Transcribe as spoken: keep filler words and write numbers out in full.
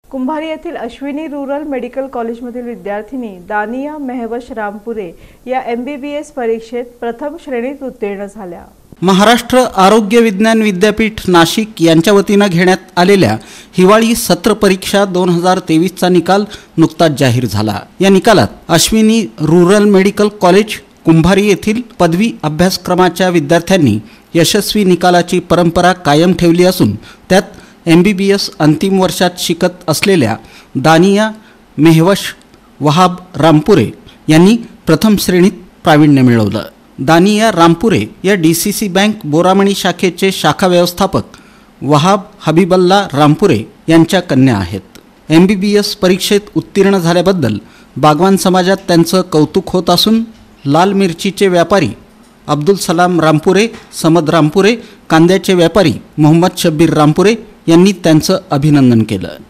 कुंभारी येथील Ashwini rural medical कॉलेजमधील विद्यार्थिनी दानिया मेहवश रामपुरे या एम बी बी एस परीक्षेत प्रथम श्रेणीत उत्तीर्ण झाल्या। महाराष्ट्र आरोग्य विज्ञान विद्यापीठ नाशिक यांच्या वतीने घेण्यात आलेल्या हिवाळी सत्र परीक्षा दोन हजार तेवीस चा निकाल नुकताच जाहीर झाला। या निकालात Ashwini rural medical college Kumbhari येथील पदवी अभ्यासक्रमाच्या विद्यार्थ्यांनी यशस्वी निकालाची परंपरा कायम ठेवली असून त्यात एम बी बी एस अंतिम वर्षात शिकत असलेल्या दानिया मेहवश वहाब रामपुरे यांनी प्रथम श्रेणीत प्रावीण्य मिळवलं। दानिया रामपुरे या D C C bank Boramani शाखेचे शाखा व्यवस्थापक वहाब हबीबल्ला रामपुरे यांच्या कन्या आहेत। एम बी बी एस परीक्षेत उत्तीर्ण झाल्याबद्दल बागवान समाजात त्यांचं कौतुक होत असून लाल मिरचीचे व्यापारी अब्दुल सलाम रामपुरे, समद रामपुरे, कांद्याचे व्यापारी मोहम्मद शब्बीर रामपुरे यांनी त्यांचं अभिनंदन केलं।